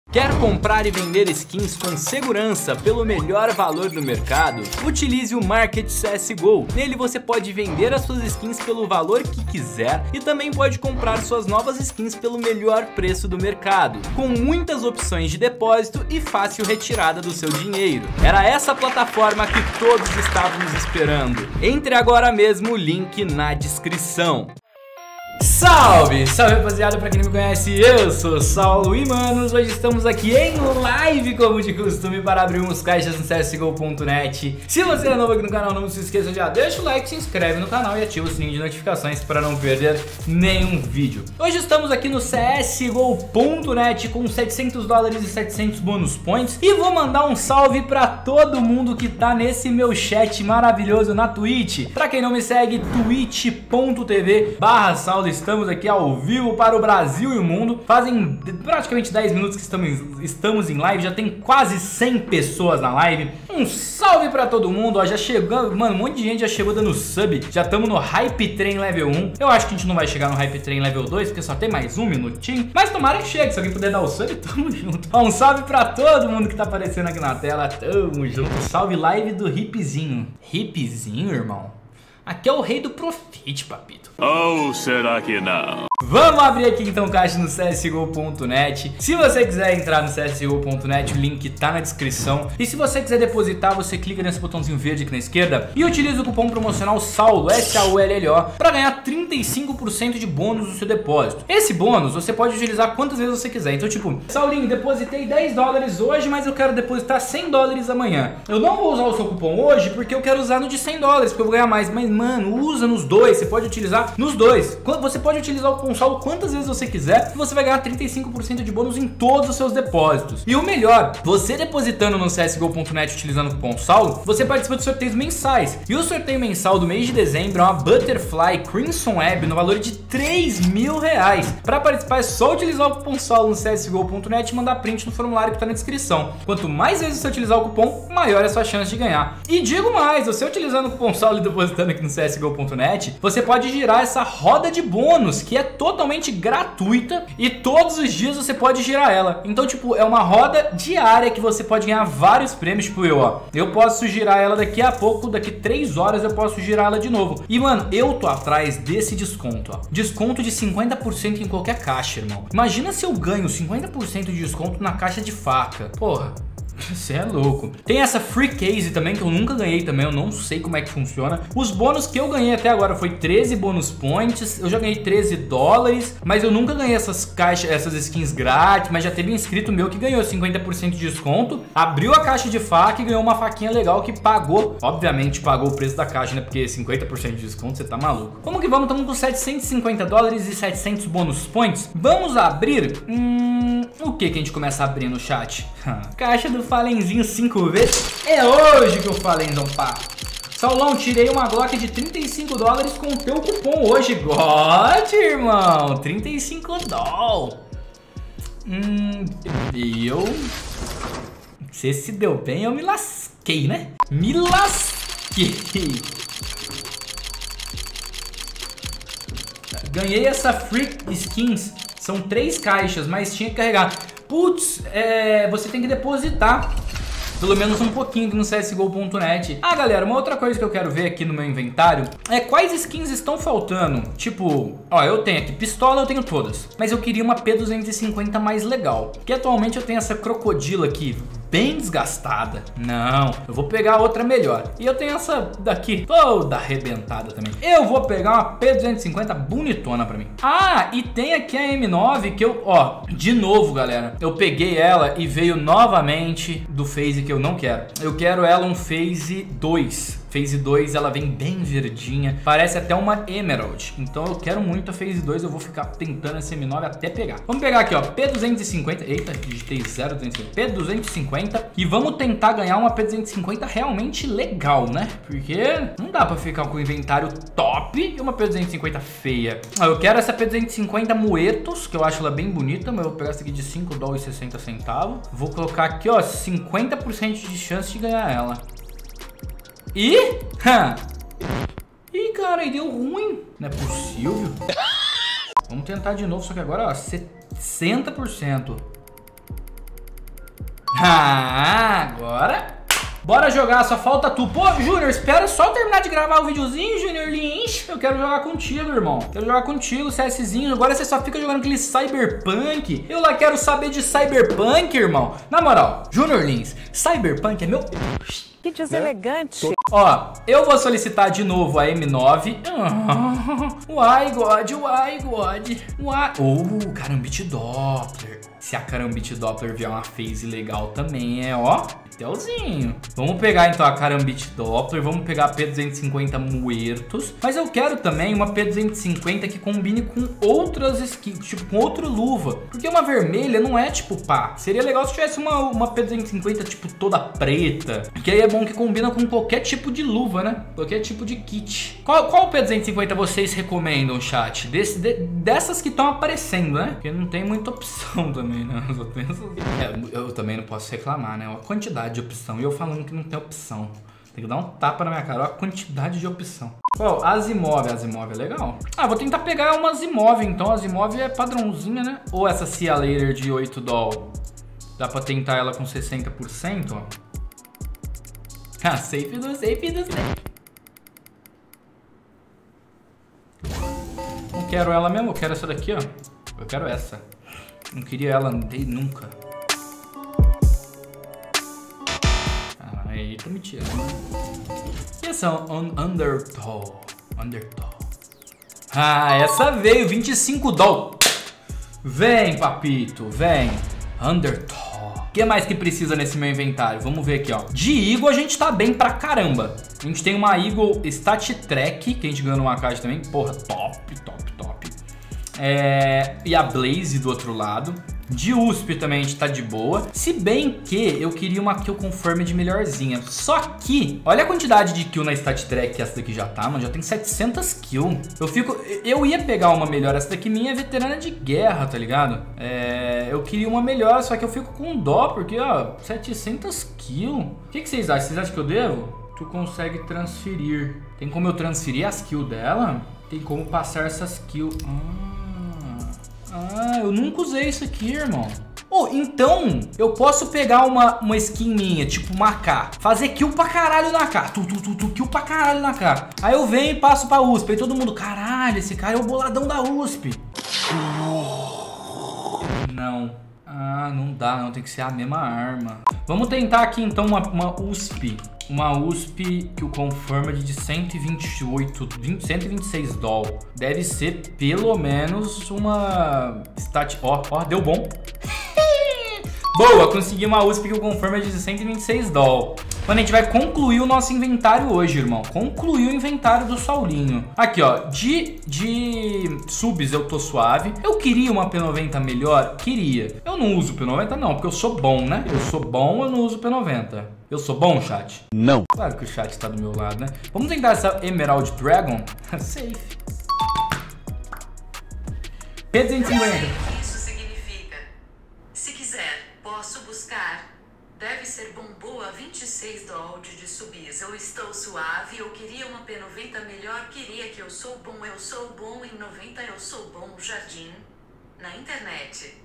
Quer comprar e vender skins com segurança pelo melhor valor do mercado? Utilize o Market CSGO. Nele você pode vender as suas skins pelo valor que quiser e também pode comprar suas novas skins pelo melhor preço do mercado, com muitas opções de depósito e fácil retirada do seu dinheiro. Era essa plataforma que todos estávamos esperando. Entre agora mesmo, o link na descrição. Salve! Salve, rapaziada, pra quem não me conhece, eu sou Saulo e, manos, hoje estamos aqui em live, como de costume, para abrirmos caixas no CSGO.net. Se você é novo aqui no canal, não se esqueça, já deixa o like, se inscreve no canal e ativa o sininho de notificações para não perder nenhum vídeo. Hoje estamos aqui no CSGO.net com 700 dólares e 700 bônus points e vou mandar um salve pra todo mundo que tá nesse meu chat maravilhoso na Twitch. Pra quem não me segue, twitch.tv/Saulo. Estamos aqui ao vivo para o Brasil e o mundo. Fazem praticamente 10 minutos que estamos em live. Já tem quase 100 pessoas na live. Um salve pra todo mundo. Ó, já chegou, mano, um monte de gente já chegou dando sub. Já estamos no Hype Train Level 1. Eu acho que a gente não vai chegar no Hype Train Level 2, porque só tem mais um minutinho. Mas tomara que chegue. Se alguém puder dar o sub, tamo junto. Ó, um salve pra todo mundo que tá aparecendo aqui na tela. Tamo junto. Salve live do Hipzinho. Hipzinho, irmão? Aqui é o rei do Profit, papito. Ou será que não? Vamos abrir aqui então caixa no CSGO.net. Se você quiser entrar no CSGO.net, o link tá na descrição. E se você quiser depositar, você clica nesse botãozinho verde aqui na esquerda e utiliza o cupom promocional SAULO, SAULLO, para ganhar 35% de bônus no seu depósito. Esse bônus você pode utilizar quantas vezes você quiser. Então, tipo, Saulinho, depositei 10 dólares hoje, mas eu quero depositar 100 dólares amanhã. Eu não vou usar o seu cupom hoje porque eu quero usar no de 100 dólares, porque eu vou ganhar mais. Mas, mano, usa nos dois. Você pode utilizar nos dois. Você pode utilizar o cupom SAULO quantas vezes você quiser e você vai ganhar 35% de bônus em todos os seus depósitos. E o melhor, você depositando no CSGO.net utilizando o cupom SAULO, você participa de sorteios mensais. E o sorteio mensal do mês de dezembro é uma Butterfly Crimson Web no valor de R$3.000. Para participar é só utilizar o cupom SAULO no CSGO.net e mandar print no formulário que está na descrição. Quanto mais vezes você utilizar o cupom, maior é a sua chance de ganhar. E digo mais, você utilizando o cupom SAULO e depositando aqui no CSGO.net, você pode girar essa roda de bônus que é totalmente gratuita e todos os dias você pode girar ela. Então, tipo, é uma roda diária que você pode ganhar vários prêmios. Tipo, eu posso girar ela daqui a pouco, daqui 3 horas eu posso girar ela de novo. E, mano, eu tô atrás desse desconto, ó. Desconto de 50% em qualquer caixa, irmão. Imagina se eu ganho 50% de desconto na caixa de faca. Porra, você é louco. Tem essa free case também que eu nunca ganhei também, eu não sei como é que funciona. Os bônus que eu ganhei até agora foi 13 bônus points. Eu já ganhei 13 dólares, mas eu nunca ganhei essas caixas, essas skins grátis. Mas já teve um inscrito meu que ganhou 50% de desconto, abriu a caixa de faca e ganhou uma faquinha legal que pagou, obviamente pagou o preço da caixa, né? Porque 50% de desconto, você tá maluco. Vamos que vamos, estamos com 750 dólares e 700 bônus points. Vamos abrir o que a gente começa a abrir no chat? Caixa do Falenzinho 5 vezes. É hoje que o Falenzão pá. Saulão, tirei uma Glock de 35 dólares com o teu cupom hoje. God, irmão. 35 dólares. Você se deu bem, eu me lasquei, né? Me lasquei. Ganhei essa Free Skins. São 3 caixas, mas tinha que carregar. Putz, você tem que depositar pelo menos um pouquinho aqui no CSGO.net. Ah, galera, uma outra coisa que eu quero ver aqui no meu inventário é quais skins estão faltando. Tipo, ó, eu tenho aqui pistola, eu tenho todas, mas eu queria uma P250 mais legal, que atualmente eu tenho essa crocodilo aqui bem desgastada. Não, eu vou pegar outra melhor. E eu tenho essa daqui toda arrebentada também. Eu vou pegar uma P250 bonitona pra mim. Ah, e tem aqui a M9 que eu, ó, de novo, galera, eu peguei ela e veio novamente do phase que eu não quero. Eu quero ela um phase 2. Phase 2, ela vem bem verdinha, parece até uma Emerald. Então eu quero muito a Phase 2, eu vou ficar tentando essa M9 até pegar. Vamos pegar aqui, ó, P250. Eita, digitei 0,250. P250. E vamos tentar ganhar uma P250 realmente legal, né? Porque não dá pra ficar com o inventário top e uma P250 feia. Eu quero essa P250 Muertos, que eu acho ela bem bonita, mas eu vou pegar essa aqui de 5 dólares e 60 centavos. Vou colocar aqui, ó, 50% de chance de ganhar ela. Ih, cara, aí deu ruim. Não é possível. Vamos tentar de novo, só que agora, ó, 60%. Ah, agora... Bora jogar, só falta tu. Pô, Júnior, espera só eu terminar de gravar o videozinho, Júnior Lins. Eu quero jogar contigo, irmão. Quero jogar contigo, CSzinho. Agora você só fica jogando aquele Cyberpunk. Eu lá quero saber de Cyberpunk, irmão. Na moral, Júnior Lins, Cyberpunk é meu... Que deselegante. Ó, eu vou solicitar de novo a M9. Uai, God, uai, God. Uai. Carambit Doppler. Se a Carambit Doppler vier uma phase legal também, ó. Telzinho. Vamos pegar então a Carambit Doppler, vamos pegar a P250 Muertos, mas eu quero também uma P250 que combine com outras skins, tipo com outra luva, porque uma vermelha não é tipo pá. Seria legal se tivesse uma P250 tipo toda preta, que aí é bom que combina com qualquer tipo de luva, né? Qualquer tipo de kit. Qual P250 vocês recomendam, chat? Dessas que estão aparecendo, né? Porque não tem muita opção também, né? Eu só penso... eu também não posso reclamar, né? A quantidade de opção. E eu falando que não tem opção. Tem que dar um tapa na minha cara. Olha a quantidade de opção. Qual? Asimov. Asimov é legal. Ah, vou tentar pegar uma Asimov, então. A Asimov é padrãozinha, né? Ou essa Cia Later de 8 doll. Dá pra tentar ela com 60%, ó. Ah, safe do safe. Não quero ela mesmo. Eu quero essa daqui, ó. Eu quero essa. Não queria ela nunca. Aí, tô me tirando. E essa Undertow. Ah, essa veio, 25 doll. Vem, papito, vem. Undertow. O que mais que precisa nesse meu inventário? Vamos ver aqui, ó. De Eagle a gente tá bem pra caramba. A gente tem uma Eagle Stat Track, que a gente ganhou numa caixa também. Porra, top. E a Blaze do outro lado. De USP também a gente tá de boa. Se bem que eu queria uma kill confirm de melhorzinha. Só que, olha a quantidade de kill na Stat Track que essa daqui já tá, mano. Já tem 700 kills. Eu ia pegar uma melhor. Essa daqui minha é veterana de guerra, tá ligado? Eu queria uma melhor, só que eu fico com dó, porque, ó, 700 kills. O que vocês acham? Vocês acham que eu devo? Tu consegue transferir. Tem como eu transferir as kills dela? Tem como passar essas kills. Eu nunca usei isso aqui, irmão. Então eu posso pegar uma skin minha, tipo uma AK, fazer kill pra caralho na AK, kill pra caralho na AK. Aí eu venho e passo pra USP, aí todo mundo, caralho, esse cara é o boladão da USP. Não. Não dá, não, tem que ser a mesma arma. Vamos tentar aqui então uma USP. Uma USP que o Confirmed de 126 doll. Deve ser pelo menos uma stat... Ó, deu bom. Boa, consegui uma USP que o Confirmed de 126 doll. Mano, a gente vai concluir o nosso inventário hoje, irmão. Concluir o inventário do Saulinho. Aqui, ó, de subs eu tô suave. Eu queria uma P90 melhor? Queria. Eu não uso P90 não, porque eu sou bom, né? Eu sou bom, eu não uso P90. Eu sou bom, chat? Não. Claro que o chat tá do meu lado, né? Vamos tentar essa Emerald Dragon? Safe. P250. Isso significa. Se quiser, posso buscar. Deve ser bom boa 26 doll de subis. Eu estou suave, eu queria uma P90 melhor, queria que eu sou bom em 90 eu sou bom jardim. Na internet.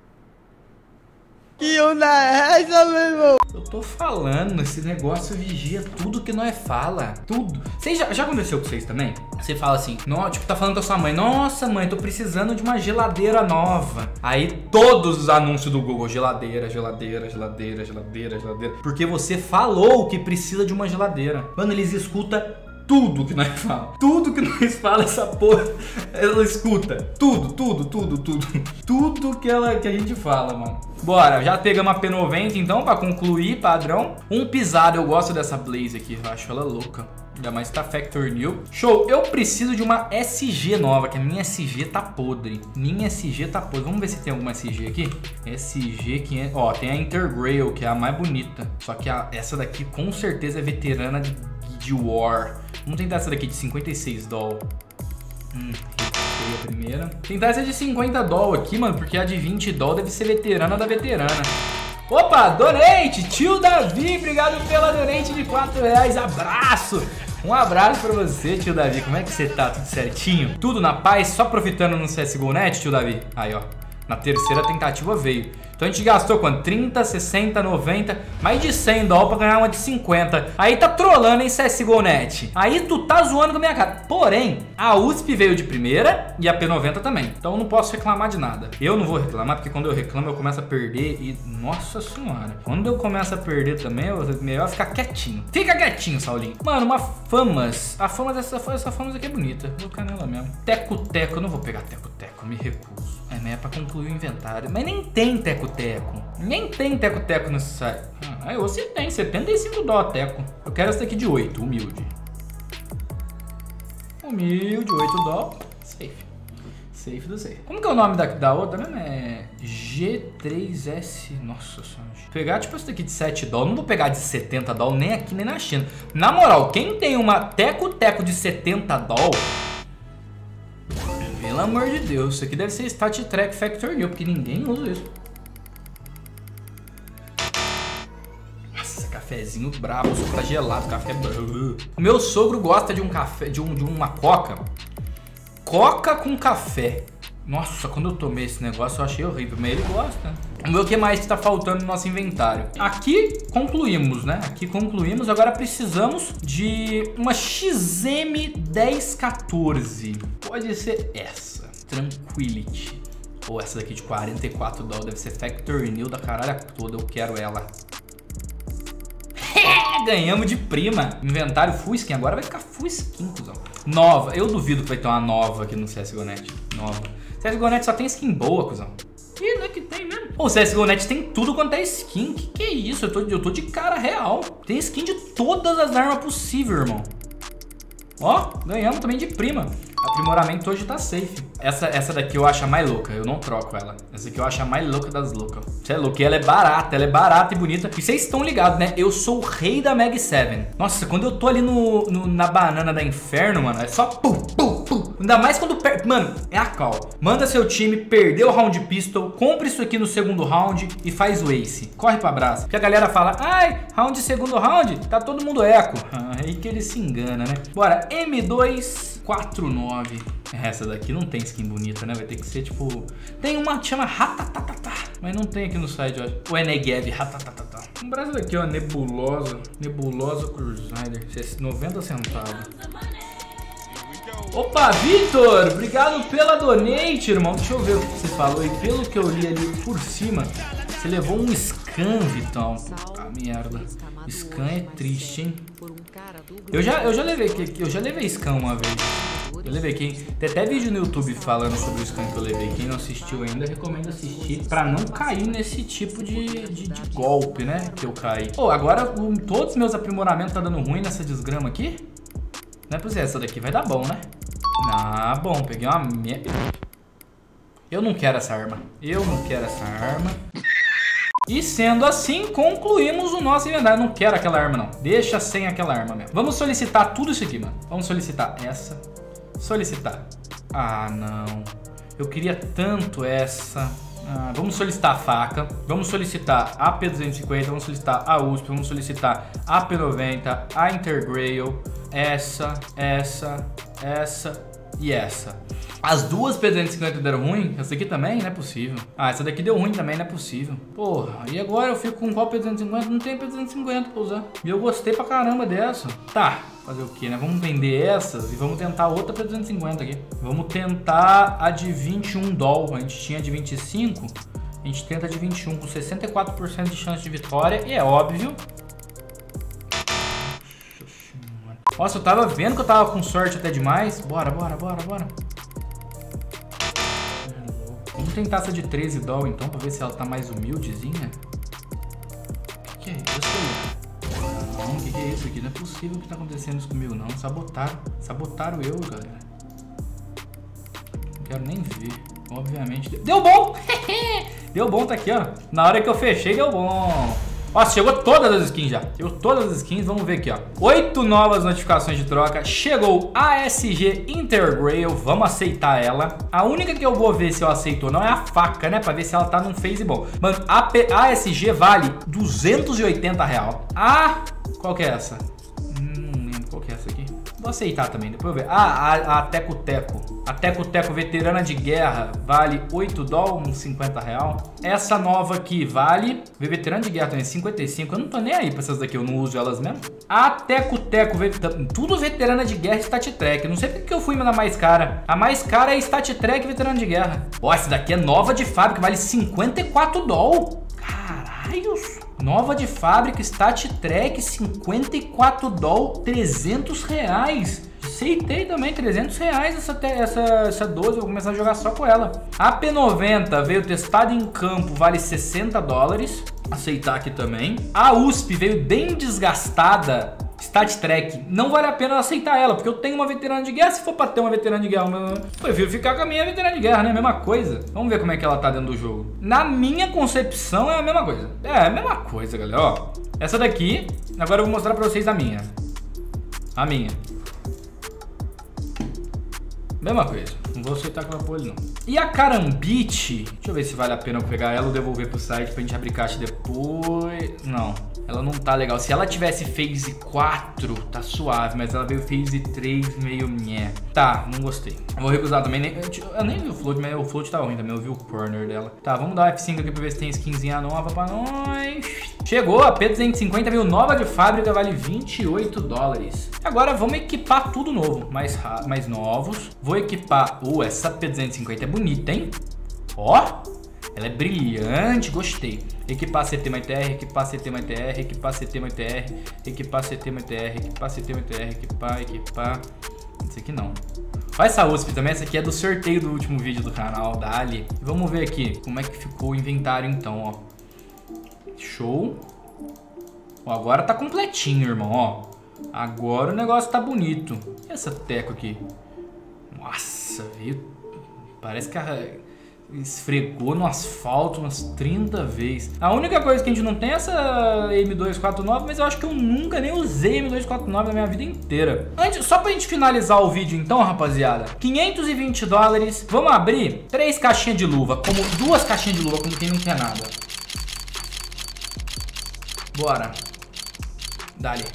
Que onda é essa, meu irmão? Eu tô falando, esse negócio vigia tudo que nós fala. Tudo. Vocês já aconteceu com vocês também? Você fala assim, tipo, tá falando com a sua mãe, nossa mãe, tô precisando de uma geladeira nova. Aí todos os anúncios do Google, geladeira. Porque você falou que precisa de uma geladeira. Mano, eles escutam tudo que nós falamos. Tudo que nós falamos, essa porra, ela escuta. Tudo. Tudo que a gente fala, mano. Bora, já pegamos a P90 então, pra concluir, padrão. Um pisado, eu gosto dessa Blaze aqui, eu acho ela louca. Ainda mais tá Factor New. Show, eu preciso de uma SG nova, que a minha SG tá podre. Vamos ver se tem alguma SG aqui. SG 500, ó, tem a Intergrail, que é a mais bonita. Só que essa daqui com certeza é veterana de War. Vamos tentar essa daqui de 56 doll. A primeira. Tentar essa de 50 doll aqui, mano, porque a de 20 doll deve ser veterana da veterana. Opa, donate! Tio Davi, obrigado pela donate de R$4. Abraço! Um abraço pra você, tio Davi. Como é que você tá? Tudo certinho? Tudo na paz? Só profitando no CSGO Net, tio Davi? Aí, ó. Na terceira tentativa veio. Então a gente gastou quanto? 30, 60, 90, mais de 100 dólares pra ganhar uma de 50. Aí tá trolando, hein, CSGO.net? Aí tu tá zoando com a minha cara. Porém, a USP veio de primeira e a P90 também. Então eu não posso reclamar de nada. Eu não vou reclamar, porque quando eu reclamo eu começo a perder e... Nossa senhora. Quando eu começo a perder também, é melhor ficar quietinho. Fica quietinho, Saulinho. Mano, uma Famas. A Famas, essa Famas aqui é bonita. Vou colocar nela mesmo. Teco-teco. Eu não vou pegar teco-teco, me recuso. É pra concluir o inventário. Mas nem tem teco-teco. Nem tem teco-teco nesse site. Aí você tem 75 dólares teco. Eu quero essa daqui de 8, humilde. Humilde, 8 dólares. Safe. Safe do safe. Como que é o nome da outra mesmo? É G3S. Nossa senhora. Pegar tipo essa daqui de 7 dólares. Não vou pegar de 70 dólares nem aqui nem na China. Na moral, quem tem uma teco-teco de 70 dólares... Pelo amor de Deus, isso aqui deve ser Stat Track Factor New, porque ninguém usa isso. Nossa, cafezinho brabo, o suco tá gelado, café brabo. O meu sogro gosta de um café, de uma coca. Coca com café. Nossa, quando eu tomei esse negócio eu achei horrível, mas ele gosta. Vamos ver o que mais que tá faltando no nosso inventário. Aqui concluímos, né? Aqui concluímos. Agora precisamos de uma XM1014. Pode ser essa. Tranquility. Ou essa daqui de 44 dólares. Deve ser Factor New da caralho toda. Eu quero ela. Ganhamos de prima. Inventário full skin. Agora vai ficar full skin, cuzão. Nova. Eu duvido que vai ter uma nova aqui no CSGO.net. Nova. CSGO.net só tem skin boa, cuzão. Ih, não é que tem mesmo. Pô, o CSGO.net tem tudo quanto é skin. Que é isso? Eu tô de cara real. Tem skin de todas as armas possíveis, irmão. Ó, ganhamos também de prima. Aprimoramento hoje tá safe. Essa daqui eu acho a mais louca. Eu não troco ela. Essa aqui eu acho a mais louca das loucas. Você é louco. E ela é barata. Ela é barata e bonita. E vocês estão ligados, né? Eu sou o rei da Mag 7. Nossa, quando eu tô ali na banana da inferno, mano, é só pum, pum, pum. Ainda mais quando... Mano, é a cal. Manda seu time perder o round pistol. Compre isso aqui no segundo round e faz o ace. Corre pra braço. Porque a galera fala, ai, round segundo round, tá todo mundo eco. Aí que ele se engana, né? Bora, M249. Essa daqui não tem skin bonita, né? Vai ter que ser tipo... Tem uma que chama Ratatatata, mas não tem aqui no site, eu acho. O Enegev Ratatatata. Um braço daqui, ó, Nebulosa. Nebulosa Crusader. 90 centavos. Opa, Vitor! Obrigado pela donate, irmão. Deixa eu ver o que você falou aí. Pelo que eu li ali por cima, você levou um scan, Vitão. Ah, merda. Scan é triste, hein? Eu já levei scan uma vez. Eu levei quem... Tem até vídeo no YouTube falando sobre o scan que eu levei. Quem não assistiu ainda, recomendo assistir pra não cair nesse tipo de golpe, né? Que eu caí. Pô, agora todos os meus aprimoramentos tá dando ruim nessa desgrama aqui. Não é possível, essa daqui vai dar bom, né? Ah, bom, peguei uma... Eu não quero essa arma. Eu não quero essa arma. E sendo assim, concluímos o nosso inventário. Eu não quero aquela arma, não. Deixa sem aquela arma mesmo. Vamos solicitar tudo isso aqui, mano. Vamos solicitar essa. Solicitar. Ah, não. Eu queria tanto essa. Ah, vamos solicitar a faca. Vamos solicitar a P250. Vamos solicitar a USP. Vamos solicitar a P90. A Intergrail. Essa e essa. As duas P250 deram ruim? Essa aqui também? Não é possível. Ah, essa daqui deu ruim também, não é possível. Porra, e agora eu fico com qual P250? Não tem P250 pra usar. E eu gostei pra caramba dessa. Tá, fazer o que, né? Vamos vender essas e vamos tentar outra P250 aqui. Vamos tentar a de 21 dólares. A gente tinha de 25. A gente tenta a de 21 com 64% de chance de vitória. E é óbvio... Nossa, eu tava vendo que eu tava com sorte até demais. Bora. Vamos tentar essa de 13 dólares então, pra ver se ela tá mais humildezinha. Que é isso? Não, que é isso aqui? Não é possível que tá acontecendo isso comigo, não. Sabotaram eu, galera. Não quero nem ver. Obviamente. Deu bom! Deu bom, tá aqui, ó. Na hora que eu fechei, deu bom. Ó, chegou todas as skins já. Chegou todas as skins, vamos ver aqui, ó. 8 novas notificações de troca. Chegou a ASG Intergrail, vamos aceitar ela. A única que eu vou ver se eu aceito ou não é a faca, né? Pra ver se ela tá num phase bom. Mano, a ASG vale R$280. Ah, qual que é essa? Não lembro qual que é essa aqui. Vou aceitar também, depois eu ver. Ah, a Teco Teco. A Teco Teco veterana de guerra vale 8 dólares, uns 50 real. Essa nova aqui vale... Veterana de guerra também, 55. Eu não tô nem aí pra essas daqui, eu não uso elas mesmo. A Teco Teco, tudo veterana de guerra e Stat Trek. Não sei porque eu fui na mais cara. A mais cara é Stat Trek e veterana de guerra. Ó, essa daqui é nova de fábrica, vale 54 dólares. Caralhos. Nova de fábrica, Stat Trek, 54 dólares, 300 reais. Aceitei também, 300 reais essa 12, vou começar a jogar só com ela. A P90 veio testada em campo, vale 60 dólares. Aceitar aqui também. A USP veio bem desgastada, Stat Trek, não vale a pena aceitar ela, porque eu tenho uma veterana de guerra. Se for pra ter uma veterana de guerra, eu prefiro ficar com a minha veterana de guerra, né? Mesma coisa. Vamos ver como é que ela tá dentro do jogo. Na minha concepção é a mesma coisa. É a mesma coisa, galera, ó. Essa daqui, agora eu vou mostrar pra vocês a minha. A minha. Mesma coisa. Não vou aceitar aquela porra não. E a Karambit, deixa eu ver se vale a pena eu pegar ela ou devolver pro site pra gente abrir caixa depois. Não, ela não tá legal. Se ela tivesse phase 4, tá suave, mas ela veio phase 3 meio nhé. Tá, não gostei. Eu vou recusar também. Eu nem vi o float, mas o float tá ruim também. Eu vi o corner dela. Tá, vamos dar um F5 aqui pra ver se tem skinzinha nova pra nós. Chegou, a P250 veio nova de fábrica, vale 28 dólares. Agora vamos equipar tudo novo, mais novos. Vou equipar... essa P250 é bonita, hein? Ó, ela é brilhante, gostei. Equipar CT mais TR, equipar CT mais TR, equipar CT mais TR, equipar CT mais TR, equipar CT mais TR, equipar... Esse aqui não. Olha essa USP também, essa aqui é do sorteio do último vídeo do canal, da Ali. Vamos ver aqui como é que ficou o inventário então, ó. Show. Ó, agora tá completinho, irmão, ó. Agora o negócio tá bonito. E essa teco aqui? Nossa, veio... Parece que esfregou no asfalto umas 30 vezes. A única coisa que a gente não tem é essa M249, mas eu acho que eu nunca nem usei M249 na minha vida inteira. Só pra gente finalizar o vídeo então, rapaziada. 520 dólares. Vamos abrir 3 caixinhas de luva, como 2 caixinhas de luva, como quem não quer nada. Bora. Dali.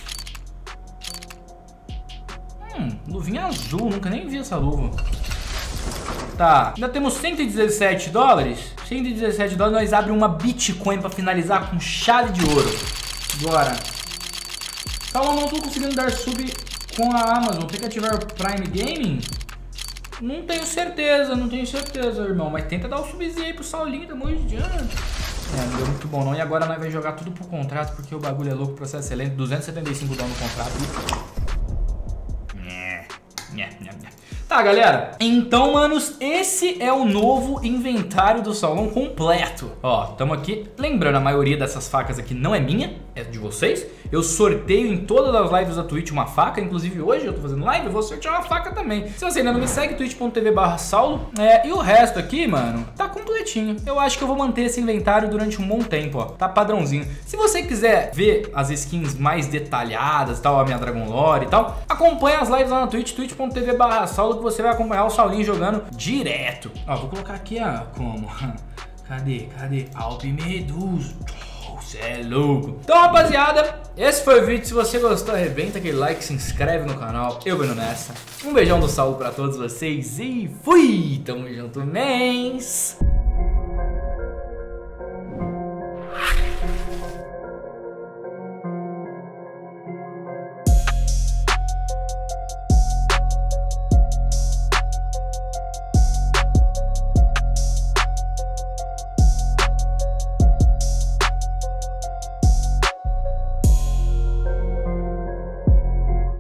Luvinha azul, nunca nem vi essa luva. Tá, ainda temos 117 dólares. 117 dólares, nós abrimos uma Bitcoin pra finalizar com chave de ouro. Bora. Calma, não tô conseguindo dar sub com a Amazon. Tem que ativar o Prime Gaming? Não tenho certeza, irmão. Mas tenta dar o subzinho aí pro Saulinho, tá muito de ano. Não deu muito bom não. E agora nós vamos jogar tudo pro contrato, porque o bagulho é louco, processo excelente. 275 dólares no contrato. Tá, galera, então, manos, esse é o novo inventário do salão completo. Ó, tamo aqui. Lembrando, a maioria dessas facas aqui não é minha, é de vocês. Eu sorteio em todas as lives da Twitch uma faca. Inclusive hoje eu tô fazendo live, eu vou sortear uma faca também. Se você ainda não me segue, twitch.tv/saulo. E o resto aqui, mano, tá completinho. Eu acho que eu vou manter esse inventário durante um bom tempo, ó. Tá padrãozinho. Se você quiser ver as skins mais detalhadas, tal, a minha Dragon Lore e tal, acompanha as lives lá na Twitch, twitch.tv/saulo, que você vai acompanhar o Saulinho jogando direto. Ó, vou colocar aqui a... como? Cadê? Alpe Medusa. Você é louco. Então, rapaziada, esse foi o vídeo. Se você gostou, arrebenta aquele like, se inscreve no canal. Eu vou indo nessa. Um beijão do Saulo pra todos vocês e fui! Tamo junto, mens!